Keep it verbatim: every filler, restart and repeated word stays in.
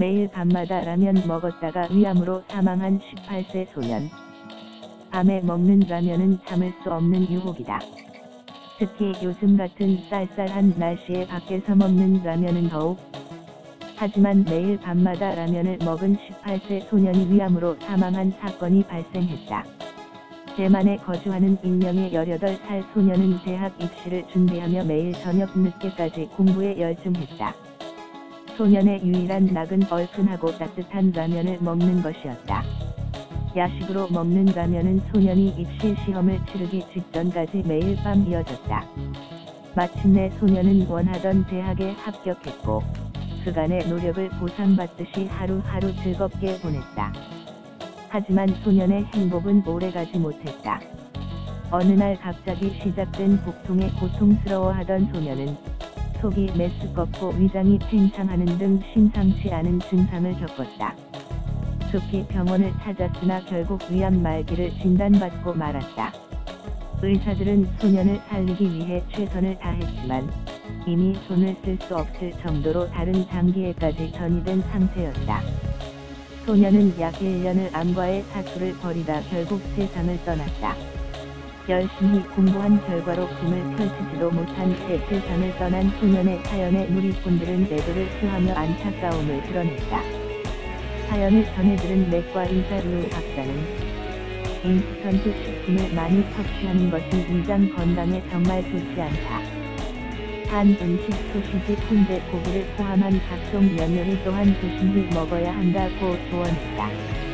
매일 밤마다 라면 먹었다가 위암으로 사망한 십팔 세 소년. 밤에 먹는 라면은 참을 수 없는 유혹이다. 특히 요즘 같은 쌀쌀한 날씨에 밖에서 먹는 라면은 더욱. 하지만 매일 밤마다 라면을 먹은 십팔 세 소년이 위암으로 사망한 사건이 발생했다. 대만에 거주하는 익명의 열여덟 살 소년은 대학 입시를 준비하며 매일 저녁 늦게까지 공부에 열중했다. 소년의 유일한 낙은 얼큰하고 따뜻한 라면을 먹는 것이었다. 야식으로 먹는 라면은 소년이 입시 시험을 치르기 직전까지 매일 밤 이어졌다. 마침내 소년은 원하던 대학에 합격했고 그간의 노력을 보상받듯이 하루하루 즐겁게 보냈다. 하지만 소년의 행복은 오래가지 못했다. 어느 날 갑자기 시작된 복통에 고통스러워하던 소년은 속이 메스껍고 위장이 팽창하는 등 심상치 않은 증상을 겪었다. 급히 병원을 찾았으나 결국 위암 말기를 진단받고 말았다. 의사들은 소년을 살리기 위해 최선을 다했지만 이미 손을 쓸 수 없을 정도로 다른 장기에까지 전이된 상태였다. 소년은 약 일 년을 암과의 사투를 벌이다 결국 세상을 떠났다. 열심히 공부한 결과로 꿈을 펼치지도 못한 채 세상을 떠난 소년의 사연에 누리꾼들은 애도를 표하며 안타까움을 드러냈다. 사연을 전해들은 내과 의사 류 박사는 인스턴트 식품을 많이 섭취하는 것은 위장 건강에 정말 좋지 않다. 한 음식 소시지 훈제 고기를 포함한 각종 면요리 또한 조심히 먹어야 한다고 조언했다.